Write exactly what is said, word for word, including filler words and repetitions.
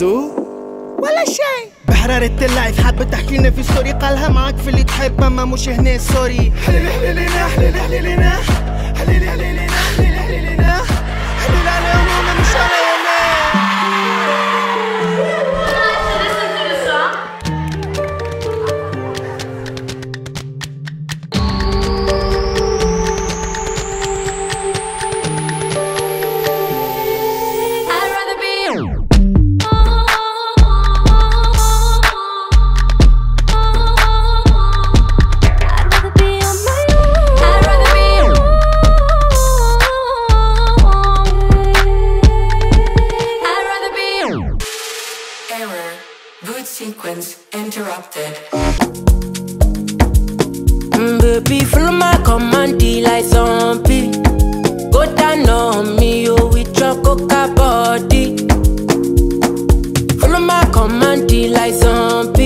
زو ولا شيء. بحرارة اللايف حابة تحكينا في ستوري، قالها معاك في اللي تحب اما مش هنا سوري. حليلي حليلينا حليلي حليلينا حليلي حليلينا حليلي حليلينا حليلي عليهم وانا مش عليهم. Boot sequence interrupted. Mm, baby, follow my command like zombie. Go down on me, yo, with your coca body. Follow my command like zombie.